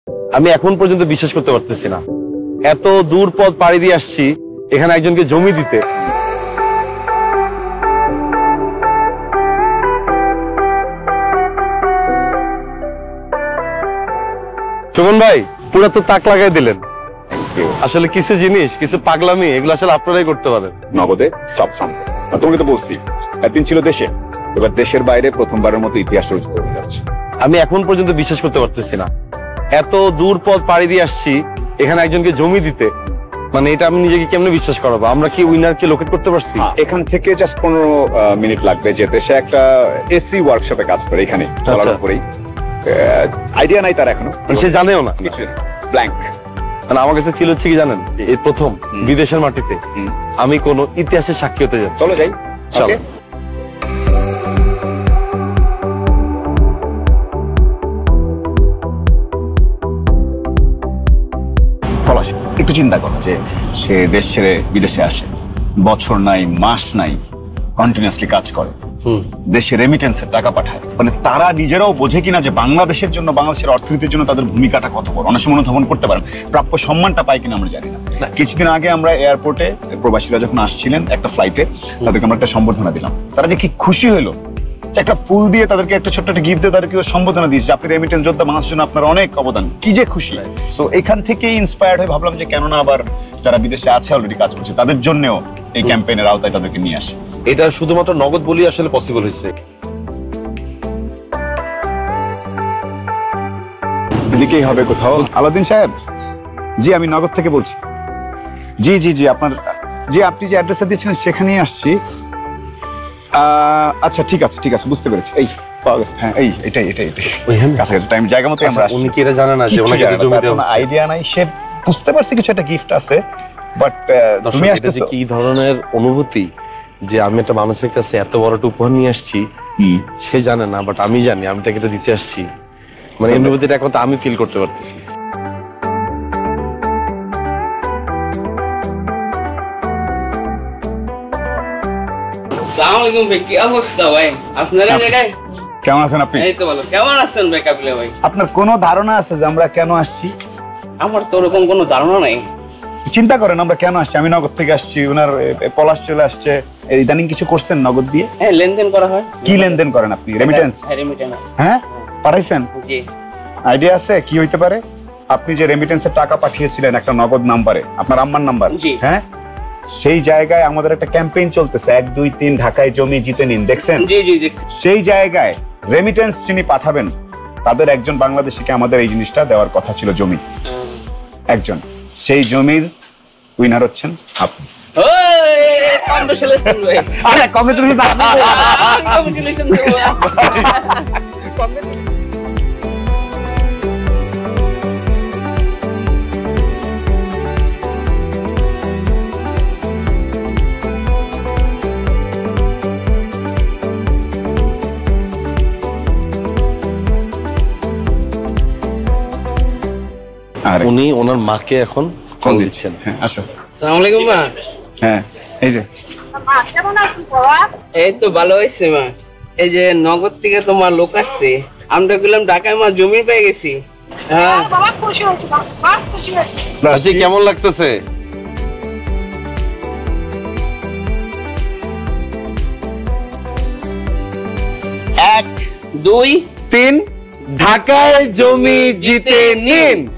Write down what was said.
আমি এখন পর্যন্ত বিশ্বাস করতে পারতেছি না, এত দূর পথ পাড়ি দিয়ে আসছি এখানে একজনকে জমি দিতে। চমন ভাই পুরো তো তাক লাগাই দিলেন। আসলে কিছু জিনিস, কিছু পাগলামি, এগুলো আসলে আপনারাই করতে পারেন। নগদে সব সম্ভব। তোমাকে তো বলছি একদিন ছিল দেশে, এবার দেশের বাইরে প্রথমবারের মতো ইতিহাস রচিত হয়ে যাচ্ছে। আমি এখন পর্যন্ত বিশ্বাস করতে পারতেছি না, এত দূর পথ পাড়ি দিয়ে আসছি এখানে একজনকে জমি দিতে। মানে এটা আমি নিজেকে কেমনে বিশ্বাস করাবো? আমরা কি উইনারকে লোকেট করতে পারছি? এখান থেকে জাস্ট 15 মিনিট লাগবে যেতে। সে একটা এসি ওয়ার্কশপে কাজ করে, এখানে চলার উপরেই। আইডিয়া নাই তার এখনো, সে জানেও না, ব্ল্যাঙ্ক। মানে আমার কাছে ছিল হচ্ছে কি জানেন, এই প্রথম বিদেশের মাটিতে আমি কোন ইতিহাসের সাক্ষী হতে যাই। চলো যাই, চলো। একটু চিন্তা করো যে সে দেশ ছেড়ে বিদেশে আসে, বছর নাই মাস নাই কন্টিনিউয়াসলি কাজ করে, দেশে রেমিটেন্সের টাকা পাঠায়। মানে তারা নিজেরাও বোঝে কিনা যে বাংলাদেশের জন্য, বাংলাদেশের অর্থনীতির জন্য তাদের ভূমিকাটা কত বড়। অনেক সময় অনুধাবন করতে পারেন, প্রাপ্য সম্মানটা পায় কিনা আমরা জানি না। কিছুদিন আগে আমরা এয়ারপোর্টে প্রবাসীরা যখন আসছিলেন একটা ফ্লাইটে, তাদেরকে আমরা একটা সম্বর্ধনা দিলাম। তারা যে কি খুশি হলো, একটা ফুল দিয়ে তাদেরকে একটা ছোট্ট একটা গিফট দিয়ে তাদেরকে সম্বোধনা দিয়েছে, আপনি রেমিটেন্স যোদ্ধা, বাংলাদেশের জন্য আপনার অনেক অবদান। কি যে খুশি। তো এখান থেকেই ইন্সপায়ার্ড হয়ে ভাবলাম যে কেননা আবার যারা বিদেশে আছে অলরেডি কাজ করছে তাদের জন্যও এই ক্যাম্পেইনের আওতায় তাদেরকে নিয়ে আসে। এটা শুধুমাত্র নগদ বলি আসলে পসিবল হয়েছে। এদিকেই হবে কোথাও। আলাউদ্দিন সাহেব, জি আমি নগদ থেকে বলছি। জি জি জি আপনার, জি আপনি যে অ্যাড্রেসটা দিয়েছিলেন সেখানেই আসছি। আচ্ছা ঠিক আছে ঠিক আছে, বুঝতে পেরেছি। এই হ্যাঁ এই এটাই এটাই কাছাকাছি টাইম জায়গা মতো আমরা। উনি কি এটা জানে না যে ওনাকে জমি দেওয়া? আইডিয়া নাই, সে বুঝতে পারছি কিছু একটা গিফট আছে, বাট তুমি এটা যে কি ধরনের অনুভূতি যে আমি একটা মানুষের কাছে এত বড় একটা উপহার নিয়ে আসছি, সে জানে না বাট আমি জানি আমি তাকে এটা দিতে আসছি। মানে অনুভূতিটা এখন আমি ফিল করতে পারতেছি। কেমন আছেন আপনি? আপনার কোনো ধারণা আছে যে আমরা কেন আসছি? আমার তো ওরকম কোনো ধারণা নাই। চিন্তা করেন আমরা কেন আসছি। আমি নগদ থেকে আসছি, ওনার পলাশ চলে আসছে। ইদানিং কিছু করছেন নগদ দিয়ে? হ্যাঁ লেনদেন করা হয়। কি লেনদেন করেন আপনি? রেমিটেন্স? হ্যাঁ পাঠাইছেন? জি। আইডিয়া আছে কি হইতে পারে? আপনি যে রেমিটেন্সের টাকা পাঠিয়েছিলেন একটা নগদ নাম্বারে, আপনার আম্মার নাম্বার, হ্যাঁ সেই জায়গায় আমাদের একটা ক্যাম্পেইন চলতেছে 1 2 3 ঢাকায় জমি জিতে নিন, দেখছেন? জি জি জি। সেই জায়গায় রেমিটেন্স যিনি পাঠাবেন তাদের একজন বাংলাদেশিকে আমাদের এই জিনিসটা দেওয়ার কথা ছিল, জমি একজন। সেই জমির উইনার হচ্ছেন আপনি। উনি ওনার মাকে এখন ফোন দিচ্ছেন। আসসালামু আলাইকুম মা। হ্যাঁ এই যে এই তো ভালো হয়েছে মা। এই যে নগদ থেকে তোমার লোক আসছে, আমরা গেলাম ঢাকায় মা, জমি পেয়ে গেছি। হ্যাঁ কেমন লাগতেছে? 1 2 3 ঢাকায় জমি জিতে নিন।